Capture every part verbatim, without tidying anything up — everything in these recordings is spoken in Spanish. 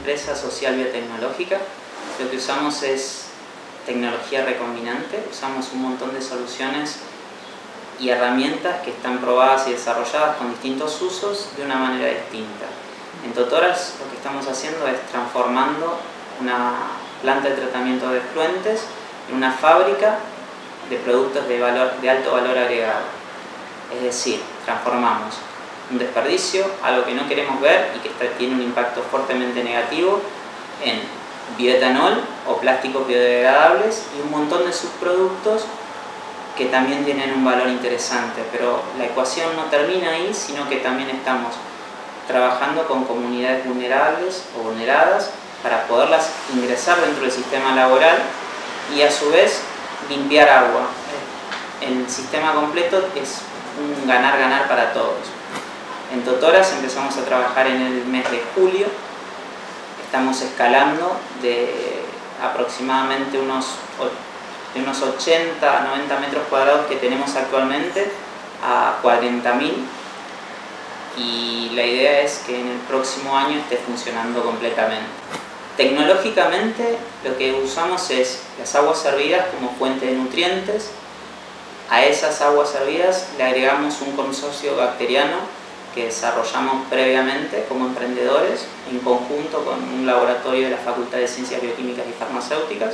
empresa social biotecnológica. Lo que usamos es tecnología recombinante, usamos un montón de soluciones y herramientas que están probadas y desarrolladas con distintos usos de una manera distinta. En Totoras lo que estamos haciendo es transformando una planta de tratamiento de efluentes en una fábrica de productos de, valor, de alto valor agregado. Es decir, transformamos un desperdicio, algo que no queremos ver y que está, tiene un impacto fuertemente negativo, en bioetanol o plásticos biodegradables y un montón de subproductos que también tienen un valor interesante. Pero la ecuación no termina ahí, sino que también estamos trabajando con comunidades vulnerables o vulneradas para poderlas ingresar dentro del sistema laboral y a su vez limpiar agua. El sistema completo es un ganar-ganar para todos. En Totoras empezamos a trabajar en el mes de julio, estamos escalando de aproximadamente unos, de unos ochenta a noventa metros cuadrados que tenemos actualmente a cuarenta mil, y la idea es que en el próximo año esté funcionando completamente. Tecnológicamente lo que usamos es las aguas servidas como fuente de nutrientes. A esas aguas servidas le agregamos un consorcio bacteriano que desarrollamos previamente como emprendedores en conjunto con un laboratorio de la Facultad de Ciencias Bioquímicas y Farmacéuticas.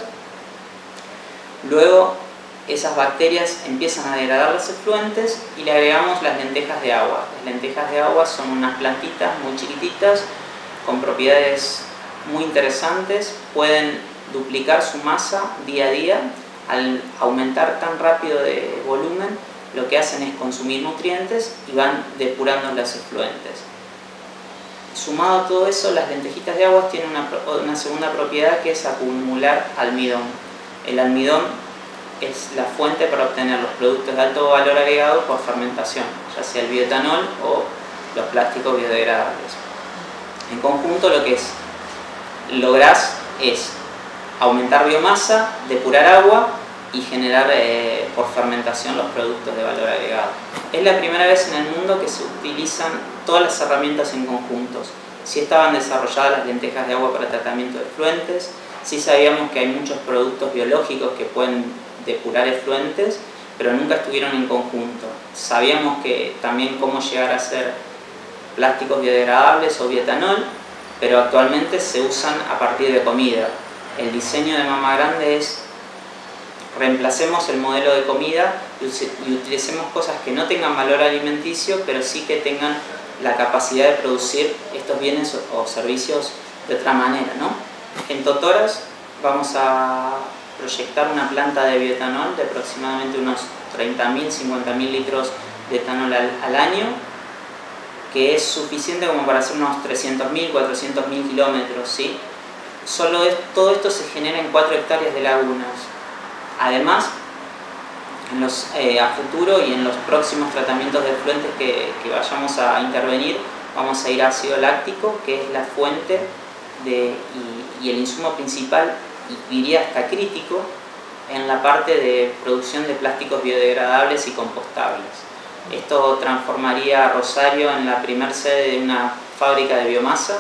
Luego esas bacterias empiezan a degradar los efluentes y le agregamos las lentejas de agua. Las lentejas de agua son unas plantitas muy chiquititas con propiedades muy interesantes, pueden duplicar su masa día a día. Al aumentar tan rápido de volumen, lo que hacen es consumir nutrientes y van depurando los efluentes. Sumado a todo eso, las lentejitas de agua tienen una, una segunda propiedad, que es acumular almidón. El almidón es la fuente para obtener los productos de alto valor agregado por fermentación, ya sea el bioetanol o los plásticos biodegradables. En conjunto lo que es, lográs es aumentar biomasa, depurar agua y generar eh, por fermentación los productos de valor agregado. Es la primera vez en el mundo que se utilizan todas las herramientas en conjuntos. Sí estaban desarrolladas las lentejas de agua para tratamiento de efluentes, sí sabíamos que hay muchos productos biológicos que pueden depurar efluentes, pero nunca estuvieron en conjunto. Sabíamos que también cómo llegar a hacer plásticos biodegradables o bioetanol, pero actualmente se usan a partir de comida. El diseño de Mama Grande es reemplacemos el modelo de comida y utilicemos cosas que no tengan valor alimenticio, pero sí que tengan la capacidad de producir estos bienes o servicios de otra manera, ¿no? En Totoras vamos a proyectar una planta de bioetanol de aproximadamente unos treinta mil, cincuenta mil litros de etanol al, al año, que es suficiente como para hacer unos trescientos mil, cuatrocientos mil kilómetros, ¿sí? Solo es, todo esto se genera en cuatro hectáreas de lagunas. Además, en los, eh, a futuro y en los próximos tratamientos de efluentes que, que vayamos a intervenir, vamos a ir a ácido láctico, que es la fuente de, y, y el insumo principal, y diría hasta crítico, en la parte de producción de plásticos biodegradables y compostables. Esto transformaría a Rosario en la primer sede de una fábrica de biomasa,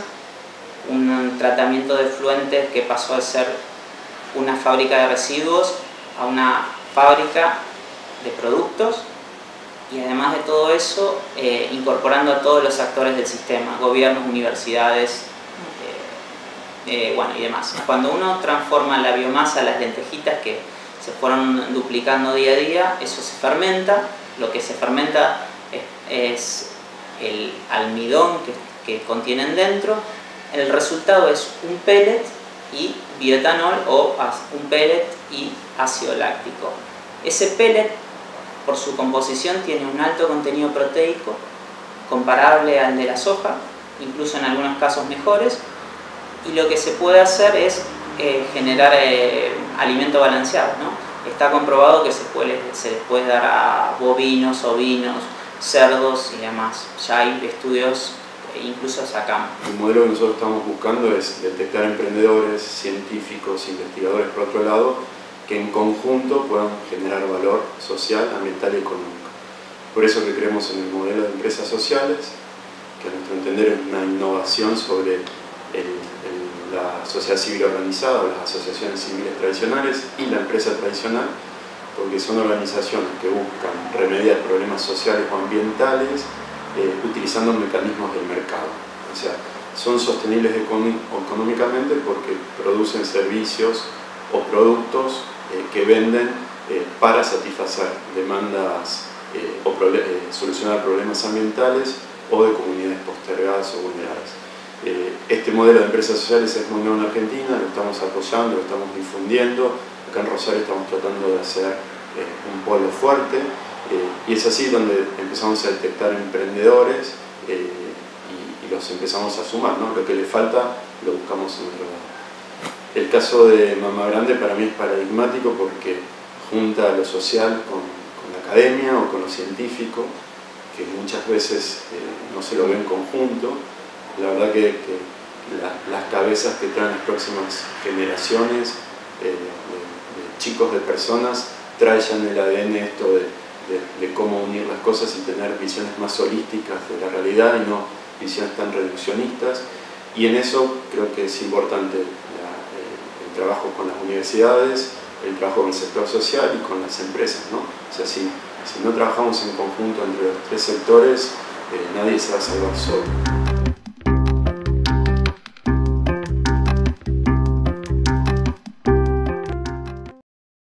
un tratamiento de efluentes que pasó a ser una fábrica de residuos a una fábrica de productos, y además de todo eso eh, incorporando a todos los actores del sistema, gobiernos, universidades, eh, eh, bueno, y demás. Cuando uno transforma la biomasa, las lentejitas que se fueron duplicando día a día, eso se fermenta. Lo que se fermenta es, es el almidón que, que contienen dentro. El resultado es un pellet y bioetanol, o un pellet y ácido láctico. Ese pellet, por su composición, tiene un alto contenido proteico comparable al de la soja, incluso en algunos casos mejores, y lo que se puede hacer es eh, generar eh, alimento balanceado, ¿no? Está comprobado que se, puede, se les puede dar a bovinos, ovinos, cerdos y demás. Ya hay estudios incluso sacamos. El modelo que nosotros estamos buscando es detectar emprendedores, científicos, investigadores por otro lado, que en conjunto puedan generar valor social, ambiental y económico. Por eso que creemos en el modelo de empresas sociales, que a nuestro entender es una innovación sobre el, el la sociedad civil organizada o las asociaciones civiles tradicionales y la empresa tradicional, porque son organizaciones que buscan remediar problemas sociales o ambientales eh, utilizando mecanismos del mercado. O sea, son sostenibles económicamente porque producen servicios o productos eh, que venden eh, para satisfacer demandas eh, o eh, solucionar problemas ambientales o de comunidades postergadas o vulnerables. Eh, este modelo de empresas sociales es muy nuevo en Argentina, lo estamos apoyando, lo estamos difundiendo. Acá en Rosario estamos tratando de hacer eh, un polo fuerte eh, y es así donde empezamos a detectar emprendedores eh, y, y los empezamos a sumar, ¿no? Lo que le falta lo buscamos en otro lado. El caso de Mamá Grande para mí es paradigmático porque junta lo social con, con la academia o con lo científico, que muchas veces eh, no se lo ve en conjunto. La verdad que, que la, las cabezas que traen las próximas generaciones eh, de, de chicos, de personas, traen ya en el A D N esto de, de, de cómo unir las cosas y tener visiones más holísticas de la realidad y no visiones tan reduccionistas. Y en eso creo que es importante la, el, el trabajo con las universidades, el trabajo con el sector social y con las empresas, ¿no? O sea, si, si no trabajamos en conjunto entre los tres sectores, eh, nadie se va a salvar solo.